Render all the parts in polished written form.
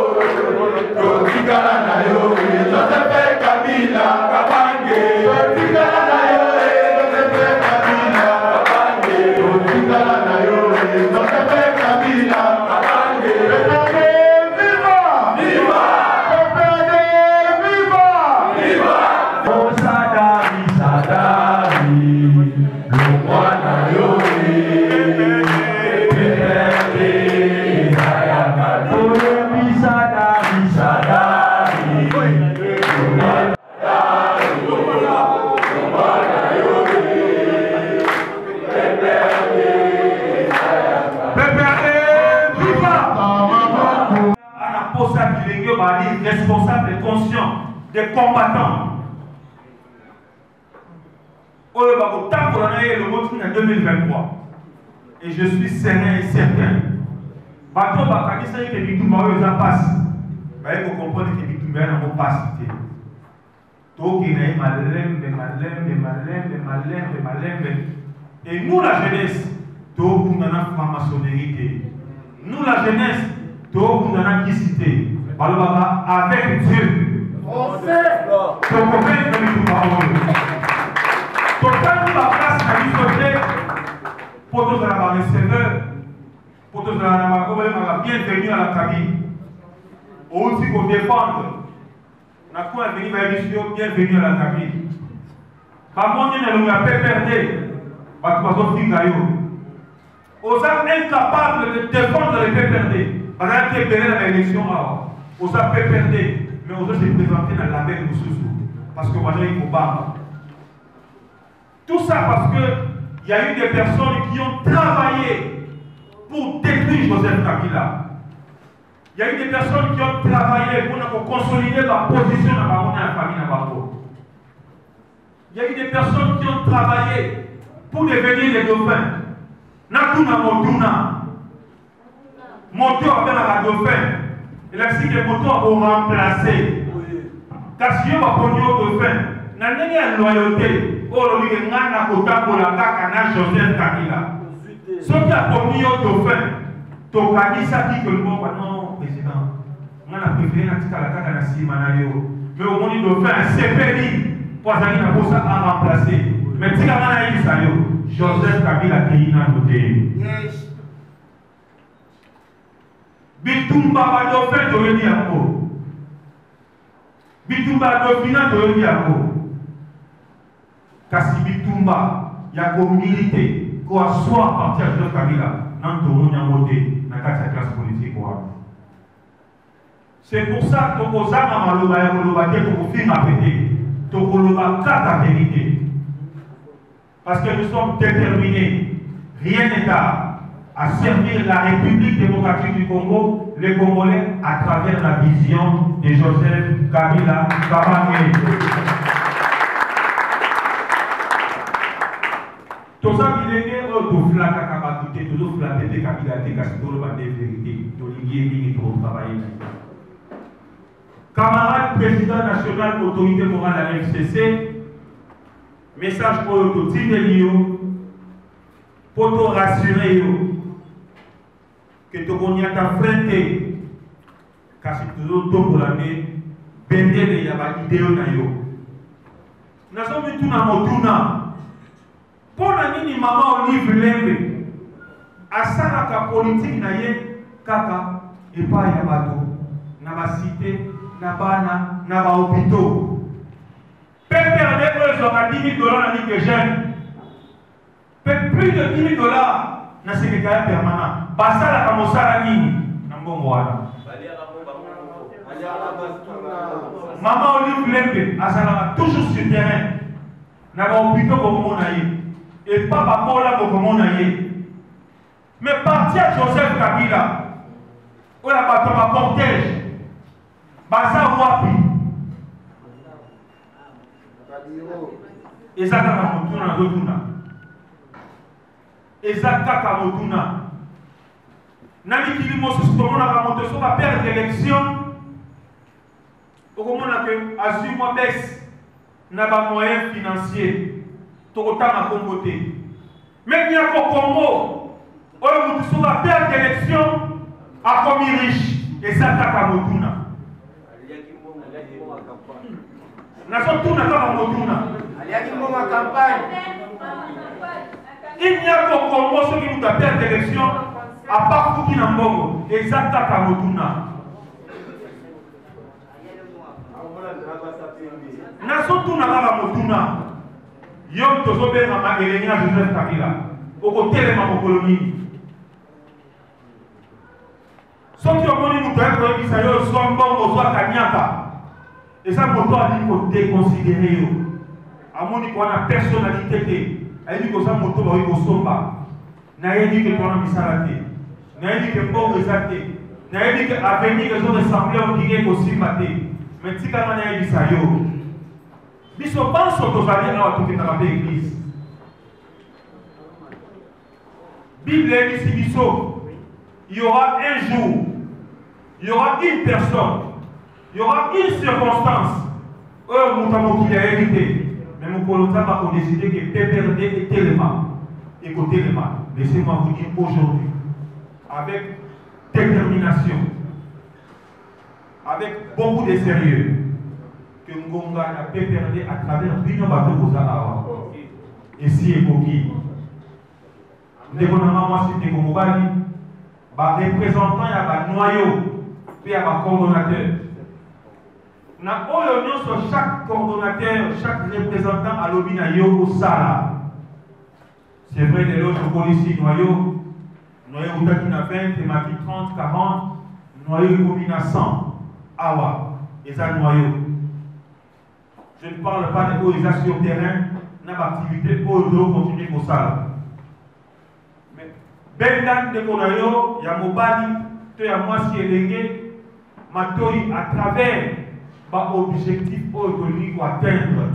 Responsable et conscient des combattants. Le mot en 2023. Et je suis serein et certain. Bateau Bakadisa et Bitumba, ils passent. Il faut comprendre que Bitumba n'a pas cité. Donc il y a malem. Et nous, la jeunesse, nous avons franc-maçonnerie. Nous, la jeunesse, nous avons qui cité. Alors, avec Dieu, on fait. Donc, on fait une parole. Donc, quand la place a dit sauter, pour tous la receveur, pour tous la bienvenue à la cabine. Aussi pour défendre. On a quoi venir vers l'émission, bienvenue à la cabine. Par contre, on a fait perdre. On est incapable de défendre les PPRD. Parce qu'il y a eu l'élection avant. On a fait perdre, mais on se présenter dans la même ressource. Parce qu'on a eu combat. Tout ça parce qu'il y a eu des personnes qui ont travaillé pour détruire Joseph Kabila. Il y a eu des personnes qui ont travaillé pour consolider la position dans la famille. Il y a eu des personnes qui ont travaillé pour devenir des dauphins. Nakuna Motuna. Moto avec la dauphin. Et là, si les motos ont remplacé. Car si on va prendre le dauphin, n'a pas de loyauté. Oh, le gars n'a pas pour la caca, Joseph Kabila. Si on a pris le dauphin, ton Kabila dit que le mot, non, président. On a préféré la caca dans la Simanayo. Mais au moins, le dauphin, c'est pénible. Pour ça, il a ça à remplacer. Mais si on a eu ça, Joseph Kabila qui est noté. Bitumba va dauphin de Yako. Bitumba dauphina de Yako. Kasi Bitumba, Yako milité, quoi soit à partir de Kabila, dans ton Yamoté, dans la classe politique. C'est pour ça que nous avons la vérité. Parce que nous sommes déterminés, rien n'est à servir la République démocratique du Congo, les Congolais, à travers la vision de Joseph Kabila Kabange. Tout ça, il est tout flac à Kabatouté, tout flac de Kabila, de Kassitolo, de vérité, d'Olivier, qui ont travaillé. Camarade président national autorité morale à l'FCC, message pour le Tinelio, pour te rassurer que tu connais ta frère, car si tu as pour l'année, bendé de yaba idéo na yo. Nous sommes tous dans mon tournant. Pour la nini maman Olive Lembe, à ça la politique na ye, kaka, et pas yabato, na ba cité, na bana, na ba hôpitaux. PPRD, ils ont 10 000 $ dans Ligue de jeunes. Plus de 10 000 $ dans le secrétariat permanent. Bassa la Kamosara Nini. Maman Olive Lembe, Asala toujours sur le terrain. N'a pas hôpitaux comme on a eu. Et papa Paula comme on a eu. Mais partir à Joseph Kabila, où la bâton va cortège. Bassa Wapi. Ezaka Kamotuna Dotuna. Ezaka Kamotuna. Nani Kilimosus, comment on a remonté sur la perte d'élection. Comment on a que Azuma baisse n'a pas moyen financier. Autant à comboter. Mais il y a qu'au Congo, on a sur la perte d'élection à commis riche. et ça kaka motuna. Nazo tuna kaka motuna. Il n'y a qu'au Congo ceux qui nous appellent d'élection, à part Fouki Nambongo, et ça kaka motuna. Nazo tuna kaka motuna. Yom tozobe mama Elenia Joseph Kabila. Oko telema mokoloni. Soki omoni mutu akoyebisa yo zwa mbongo zwa kanyaka. Eza moto ali kodéconsidéré yo. Amoni kona personnalité te. Ayebi koza moto baoyi kosomba. Nayebi ke tona misala te. Nayebi ke mbongo eza te. Nayebi ke avenir ezo ressemble ondire kosimba te. Mais tika nga nayebisa yo. Biso banso tozali awa tokendaka mpe église. Bible dit biso, il y aura un jour, il y aura une personne, il y aura une circonstance. Moutamo qui a hérité. Mais mon colonel a décidé que PPRD est tellement. Écoutez les mains. Laissez-moi vous dire aujourd'hui, avec détermination, avec beaucoup de sérieux, que Ngonga a PPRD à travers Bino Bato Bozalawa. Et si et Boki. Moi, c'était comme Mobali, représentant, il y a un noyau, puis il y a un coordonnateur. Sur chaque coordonnateur, chaque représentant à l'Obinayo au Sala. C'est vrai, les autres policiers noyau, noyau qui n'a 20, thématique 30, 40, noyau qui a 100, awa, et ça noyau. Je ne parle pas de quoi sur le terrain, n'a pas activité pour continuer au Sala. Bendan de Konayo, ya Mobali, to ya Mwasi Elenge, Matoi à travers l'objectif pour atteindre.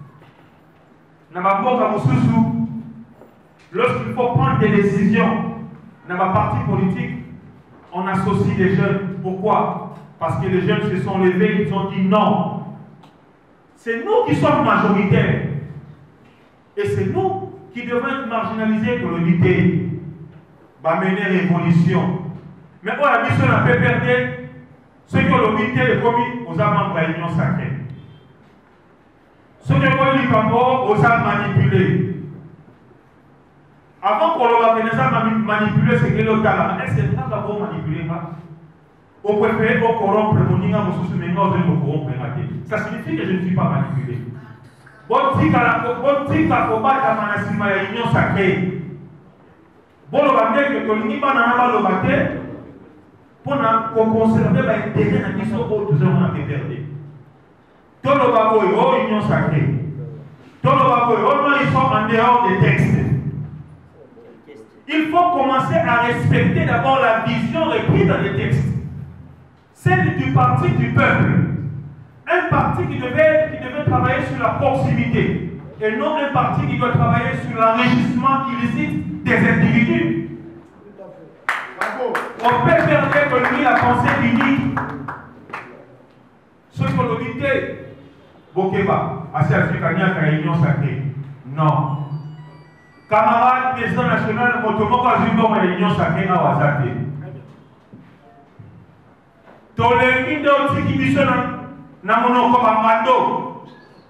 Lorsqu'il faut prendre des décisions dans ma partie politique, on associe les jeunes. Pourquoi? Parce que les jeunes se sont levés, ils ont dit non. C'est nous qui sommes majoritaires. Et c'est nous qui devons être marginalisés pour l'unité. Va mener révolution. Mais on a mis sur la PPRD, ceux qui ont l'unité de commis aux membres de l'Union sacrée. Ceux qui ont eu le aux a manipulés. Avant qu'on les a manipulés, c'est que l'autre a dit, est-ce que nous avons manipulé? Au préféré, au corrompre, ça signifie que je ne suis pas manipulé. Bon, si tu as combattre la l'Union sacrée, bon, le bateau que tu n'as pas le bateau pour conserver l'intérêt de l'Union autres gens qui perdu. Tout le bateau est l'Union sacrée. Tout le bateau ils sont en dehors des textes. Il faut commencer à respecter d'abord la vision reprise dans les textes. Celle du parti du peuple. Un parti qui devait travailler sur la proximité. Et non un parti qui doit travailler sur l'enrichissement illicite des individus. On peut faire que lui la pensée unique. Ce qu'on le dit, Bokeba, assez africain qu'à l'Union sacrée. Non. Camarade président national, Motomo Kazumbo à l'Union sacrée à Wazate. Tolé Indo Tikibisona, Namono Komamando.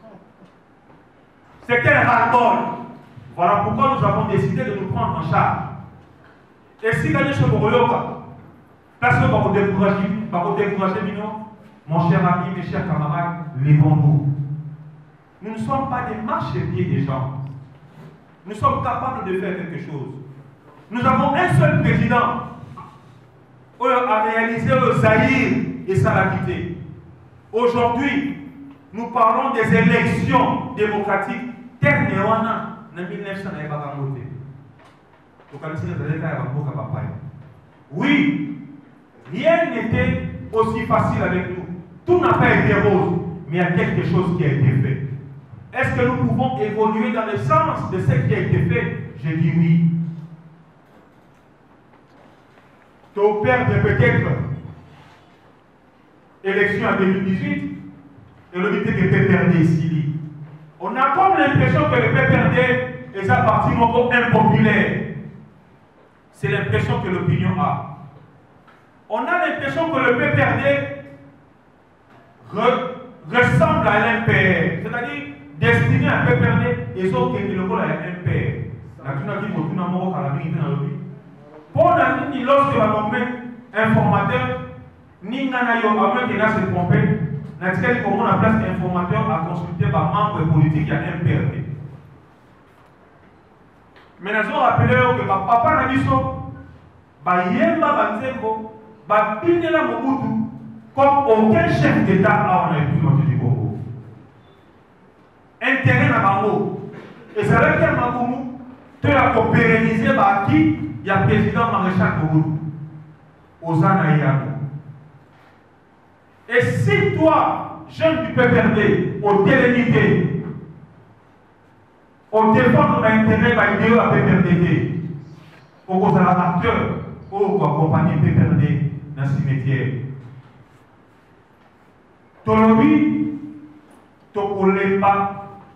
C'était un ras-le-bol. Voilà pourquoi nous avons décidé de nous prendre en charge. Et si gagner ce Boroyoka, parce que pour décourager, mon cher ami, mes chers camarades, levons-nous. Nous ne sommes pas des marchepieds des gens. Nous sommes capables de faire quelque chose. Nous avons un seul président à réaliser le Zaïre et ça l'a quitté. Aujourd'hui, nous parlons des élections démocratiques. Ternewana, en 1900, il n'y a pas voté. Oui, rien n'était aussi facile avec nous. Tout n'a pas été rose, mais il y a quelque chose qui a été fait. Est-ce que nous pouvons évoluer dans le sens de ce qui a été fait? Je dis oui. Ton père de peut-être élection en 2018 et le but que PPRD ici. On a comme l'impression que le PPRD est un parti impopulaire. C'est l'impression que l'opinion a. on a l'impression que le PPRD ressemble à l'MPR, c'est-à-dire destiné à PPRD et sauf que le rôle à MPR. La tuna qui retourne à Moro à la minute dans le but. Pour la ligne, lorsque la nommé informateur, ni nana yo avant qu'il a se trompé, n'a dit comment on place informateur à consulter par membre politique à MPRD. Mais nous avons rappelé que papa n'a dit ça, yemba banzeko, pinela Mobutu, comme aucun chef d'État a en République du Congo. Intérêt na bango. Et ça veut dire Maboumou, tu as pérennisé qui il y a le président Maréchal Mobutu. Ozana Yago. Et si toi, jeune du PPRD, au délimité, au défendre l'intérêt de l'idée à PPRD, au cause de l'acteur, au accompagner PPRD dans le cimetière. Tolobi, Tokolemba,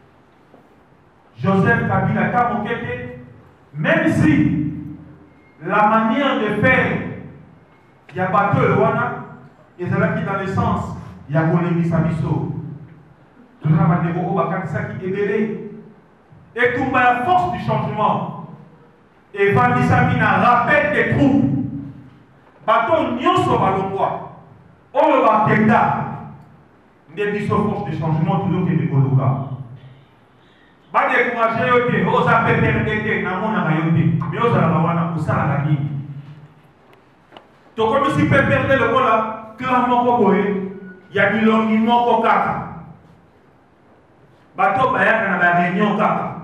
Joseph Kabila Kamokete, même si la manière de faire, il y a bateau le wana, et c'est là qui dans le sens, il y a Golembi Sabiso. Tout ça va dévorer ça qui est belé. Et tout la force du changement. Et Vandissamina rappelle des troupes. Bateau Nyonso Balongwa. On le va Kenda. Des bisous force du changement, toujours que des Goloka. Pas décourager, ok, aux APPRDT, n'a mon arayoté, mais aux arawana, pour ça la gagner. Donc, comme si PPRD le voilà, clairement, il y a du longuement au kaka. Bateau Bayak dans la réunion kaka.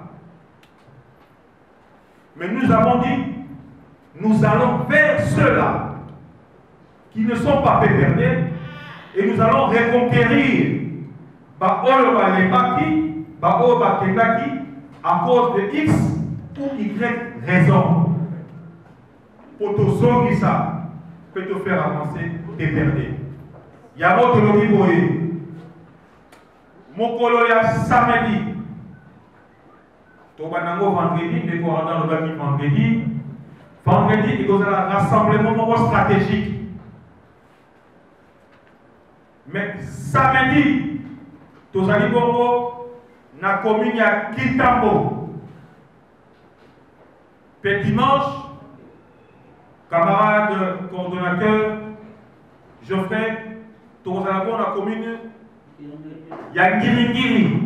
Mais nous avons dit, nous allons vers ceux-là qui ne sont pas PPRD et nous allons reconquérir Baolo Balebaki, Baolo Bakendaki à cause de X ou Y raison. Pour te sauver ça, peut te faire avancer PPRD. Il y a votre lobby mon colonia samedi. Tobanango vendredi, mais qu'on dans le bâti vendredi. Vendredi, il y a un rassemblement stratégique. Mais samedi, tous les Bongo, na commune à Kitambo. Petit dimanche, camarade coordonnateur, Geoffrey, tous les la commune, il y a Ngiri.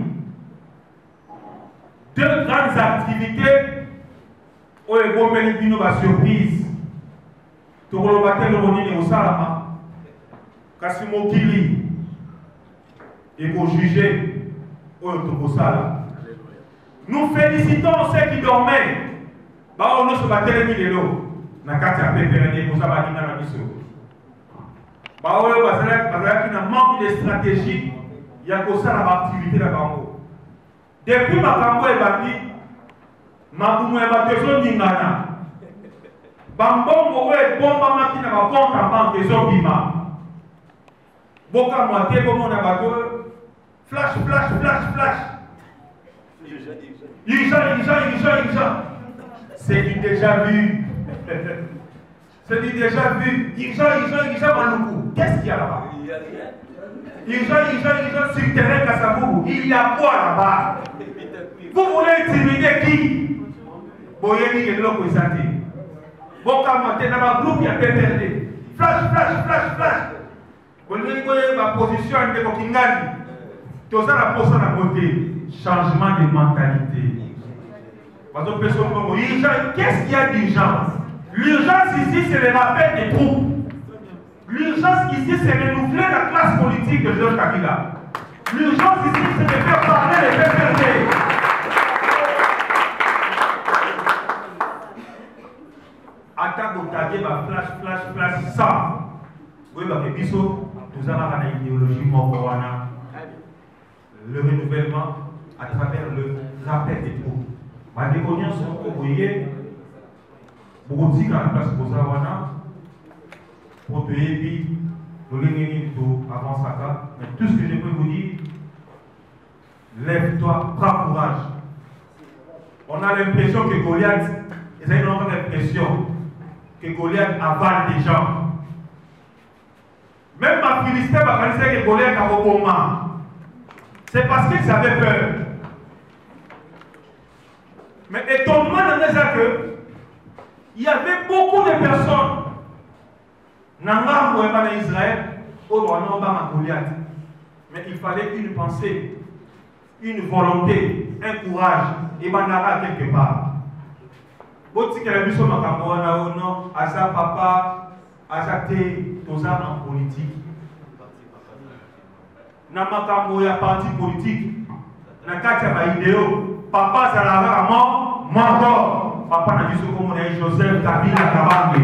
Deux grandes activités où les bons médicaments va surprise. Tout le monde le monde au Salama. Kassimo Kili. Et pour juger au Sala. Nous félicitons ceux qui dormaient. Bah on se battait les l'eau. Na katia PPRD pour ça va dire na biso. Bah on va qui n'a manque de stratégie. Il y a que ça l'activité de Bango. Depuis ma Bango est bâti, ma Boumou est bâti son Ningana. Bambongo est bon, ma qui n'a pas compte en banque des Obima. Boka moitié, comme on a bâti, flash. C'est du déjà vu. C'est du déjà vu. Maloukou. Qu'est-ce qu'il y a là-bas? Ils sont sur le terrain Kassabou. Il y a quoi là-bas? Vous voulez intimider qui? Boyeni et l'homme est santé. Bon, comme tu as un groupe qui a perdu. Flash. Vous voyez ma position de Kokingani. Tout ça, la position à côté. Changement de mentalité. Parce que qu'est-ce qu'il y a d'urgence? L'urgence ici, c'est le rappel des troupes. L'urgence ici, c'est renouveler la classe politique de Georges Kabila. L'urgence ici, c'est de faire parler les PPRD. Attaque au tagué, flash, ça. Oui, parce que Bissot, nous avons une idéologie Mokowana. Le renouvellement à travers le rappel des troupes. Ma déconiance, vous voyez, beaucoup de dans la place Bozawana. Pour te aider, avant ça, mais tout ce que je peux vous dire, lève-toi, prends courage. On a l'impression que Goliath, ils ont une autre impression, que Goliath avale des gens. Même ma Philistin m'a dit que Goliath a recommandé. C'est parce qu'ils avaient peur. Mais étonnement dans les que il y avait beaucoup de personnes dans Israël au Goliath. Mais il fallait une pensée, une volonté, un courage et manara quelque part. Boti que la mission makamboana non, asa papa, asa te, toza en politique. Na makambo ya parti politique, na kati ya idéo, papa zalara mort, mort. Papa n'a dit ce comme on a Joseph Kabila Kabambe.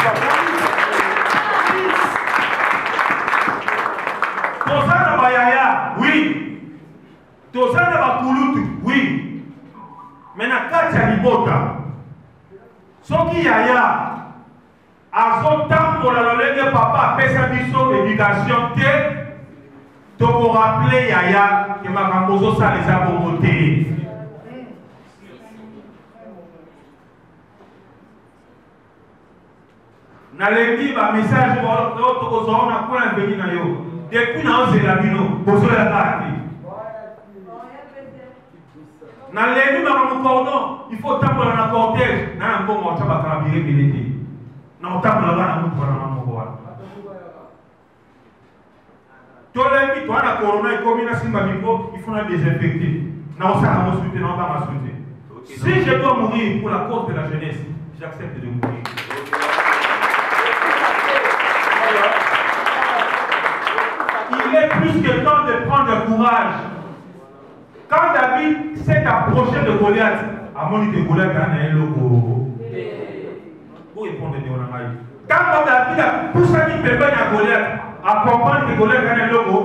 Toza na bayaya, oui. Toza na bakulutu, oui. Mais na kati ya libota. Soki yaya azotambola lolenge papa apesa biso éducation te to ko rappeler yaya ke makambo ozosala eza bongo te. Nalembi ba message oyo tokozwa na kuna mbeni na yo depuis na ozela bino bozoya kati nalembi makambo cordon il faut tambola na cortège na mbongo otaba karabire belete na otambola na mutu na mamongo wana tolembi to na corona ikomi na simba biko il faut na désinfecter na osaka mo suite na ba ma suite. Si je dois mourir pour la cause de la jeunesse, j'accepte de mourir. Il est plus que temps de prendre le courage. Quand David s'est approché de Goliath, à mon que Goliath a un logo. Vous répondez de Quand David a poussé à Goliath, à comprendre que Goliath a un logo,